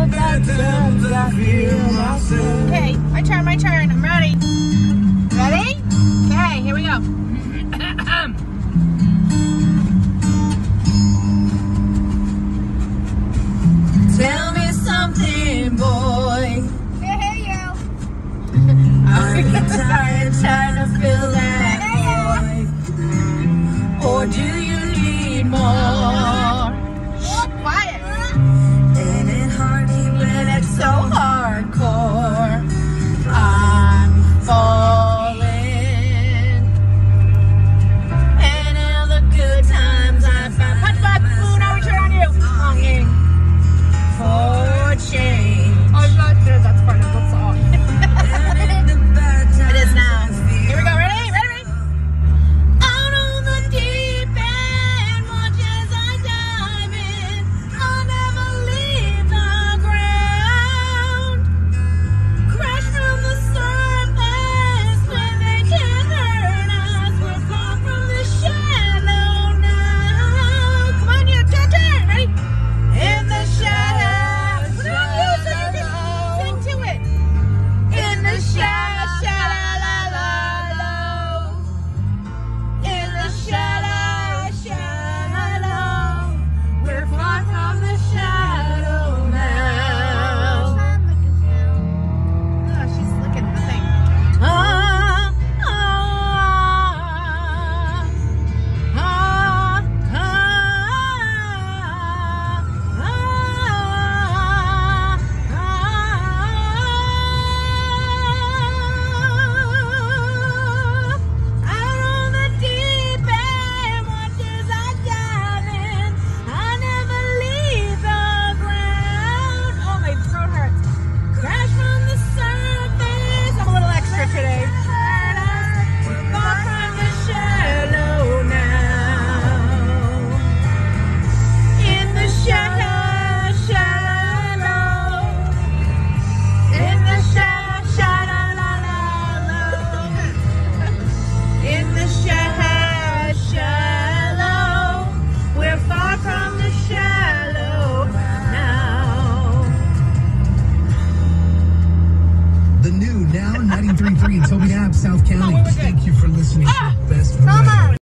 Okay, my turn. I'm ready. Ready? Okay, here we go. Tell me something, boy. Hey, you. Are you tired trying to fill that void? Or do you need more? Quiet. Ain't it hard keeping it so hardcore? I'm falling. And all the good times I found. Punch back, Boo, now we turn on you. Longing For change. I'm not sure that's part of the song. It is now. Here we go, ready? Out on the deep end, watch as I dive in. I'll never leave the ground. Crash from the surface when they can't hurt us. We're far from the shallow now. Come on, you turn. Ready? In the shadow. Sing to it. In the shadow. In the shadow, we're far from the shadow now. Oh, she's looking at the thing. The new Now 93.3 in Toby App, South County. Thank you for listening to Best of the Best.